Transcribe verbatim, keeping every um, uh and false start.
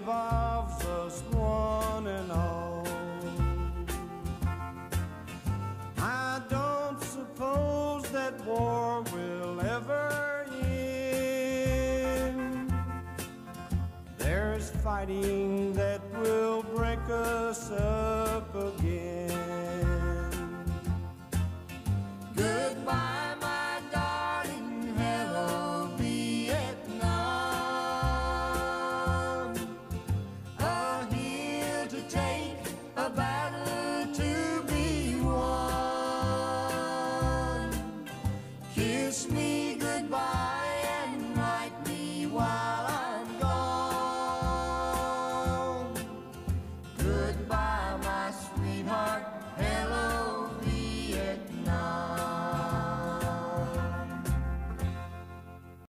involves us one and all. I don't suppose that war will ever end. There's fighting that will break us up again.